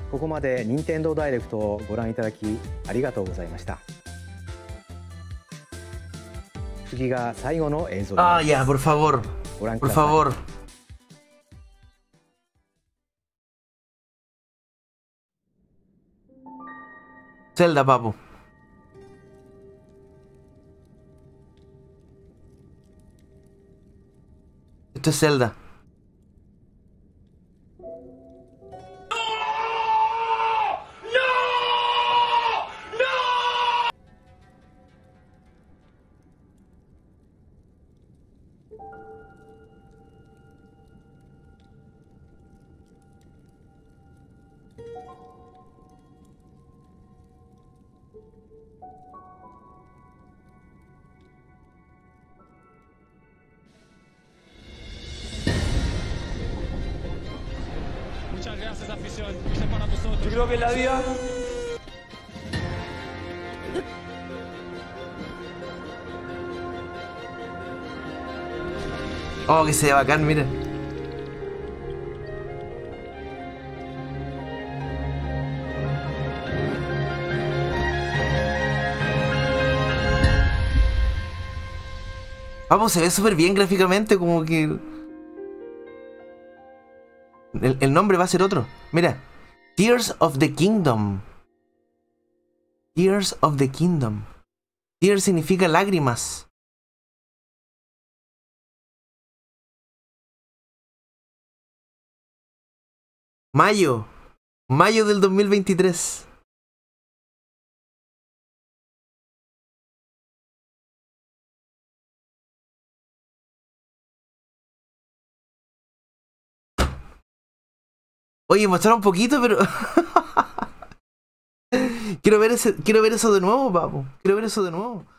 ここまで任天堂ダイレクトをご覧いただきありがとうございました。次が最後の映像です。 Ah, ya, por favor. ご覧く Por ださい。 favor. Zelda, papu. Esto es Zelda. Muchas gracias, afición. Esto es para vosotros. Yo creo que en la vida Oh, que se ve bacán, mira. Vamos, se ve súper bien gráficamente, como que... El nombre va a ser otro. Mira. Tears of the Kingdom. Tears of the Kingdom. Tears significa lágrimas. Mayo. Mayo del 2023. Oye, mostrar un poquito, pero... quiero ver eso de nuevo, papu. Quiero ver eso de nuevo.